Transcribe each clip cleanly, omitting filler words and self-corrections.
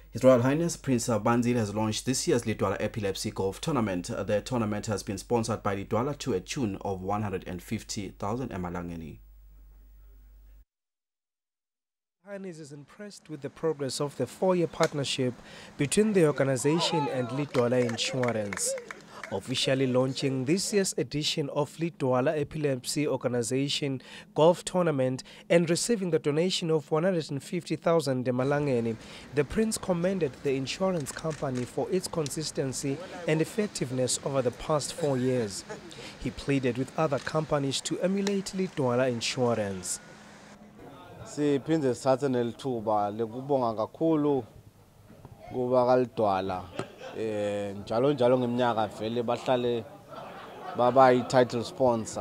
His Royal Highness Prince Banzile has launched this year's Lidwala Epilepsy Golf Tournament. The tournament has been sponsored by Lidwala to a tune of 150,000 emalangeni. Highness is impressed with the progress of the 4-year partnership between the organization and Lidwala Insurance. Officially launching this year's edition of Lidwala Epilepsy Organization Golf Tournament and receiving the donation of 150,000 emalangeni, the Prince commended the insurance company for its consistency and effectiveness over the past 4 years. He pleaded with other companies to emulate Lidwala Insurance. Siphinde sithathe nelithuba lekubonga kakhulu kuba kaLidwala njalo ngeminyaka vele bahlale baba i-title sponsor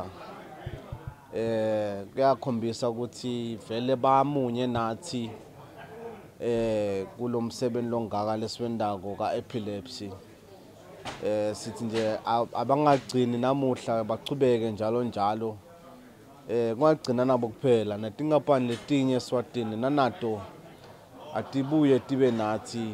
kuyakhombisa ukuthi vele bamunye nathi kulomsebenzi longaka leswendako ka-epilepsy sithi nje abangagcini namuhla bachubeke njalo kungagcina nabo kuphela natinkampani letinye eSwatini nanato atibuye tibe nathi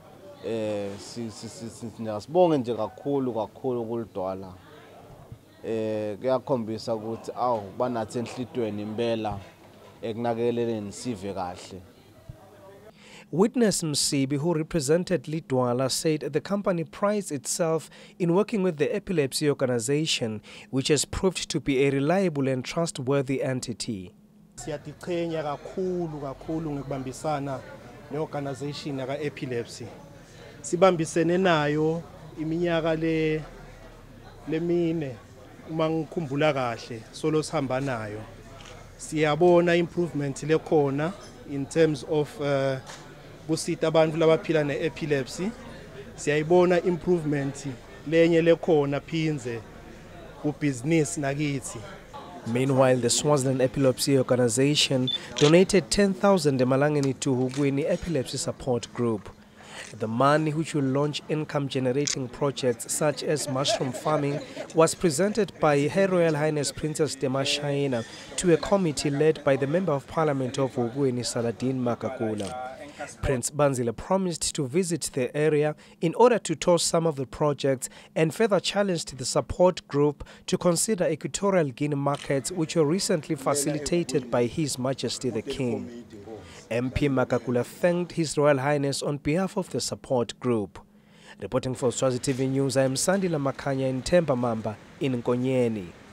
sibonge nje kakhulu kuLidwala kuyakhombisa ukuthi banathi enhlitweni impela ekunakekeleleni sive kahle. Witness Msibi, who represented Lidwala, said the company prides itself in working with the Epilepsy Organization, which has proved to be a reliable and trustworthy entity. Siyatiqhenya kakhulu ngekubambisana ne-organization yaka-epilepsy. Sibambisene nayo iminyaka lemine uma ngikhumbula kahle solo sihamba nayo. Siyabona improvement lekhona in terms of kusita abantu labaphila ne-epilepsy. Siyayibona improvement lenye lekhona phinze ku-business nakithi. Meanwhile, the Swaziland Epilepsy Organization donated 10,000 emalangeni to Hugweni Epilepsy Support Group. The money, which will launch income-generating projects such as mushroom farming, was presented by Her Royal Highness Princess Demashayina to a committee led by the Member of Parliament of Hugweni, Saladin Makakula. Prince Banzile promised to visit the area in order to tour some of the projects and further challenged the support group to consider Equatorial Guinea markets, which were recently facilitated by His Majesty the King. MP Makakula thanked His Royal Highness on behalf of the support group. Reporting for Swazi TV News, I am Sandila Makanya in Temba Mamba in Nkonyeni.